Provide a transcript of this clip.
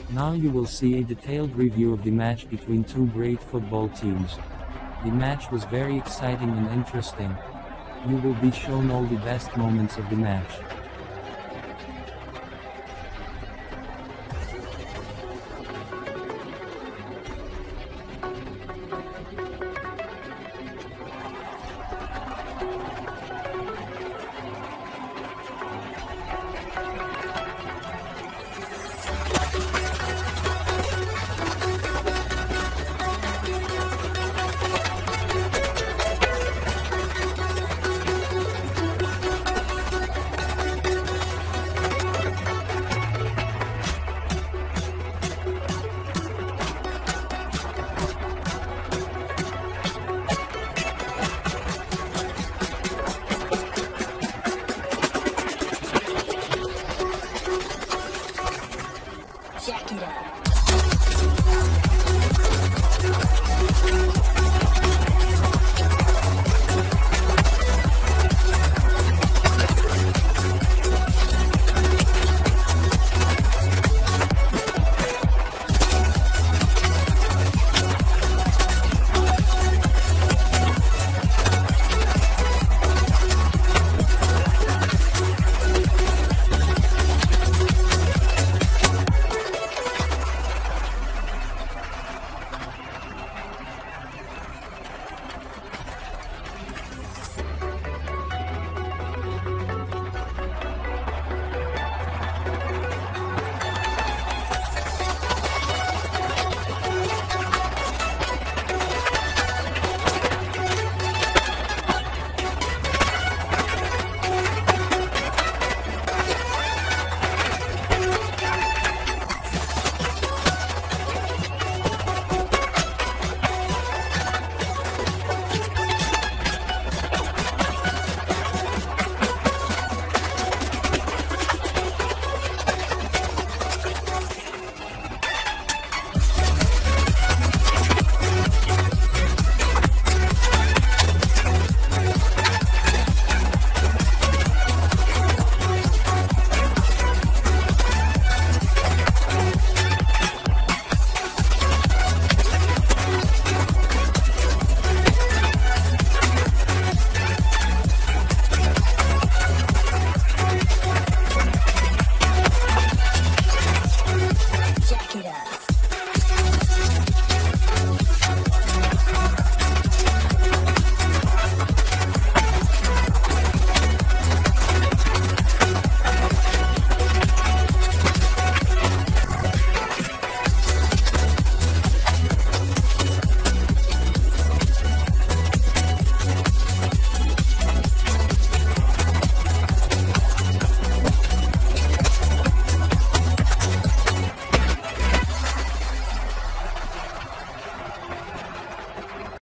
Now you will see a detailed review of the match between two great football teams. The match was very exciting and interesting. You will be shown all the best moments of the match. Check it out. Check it out.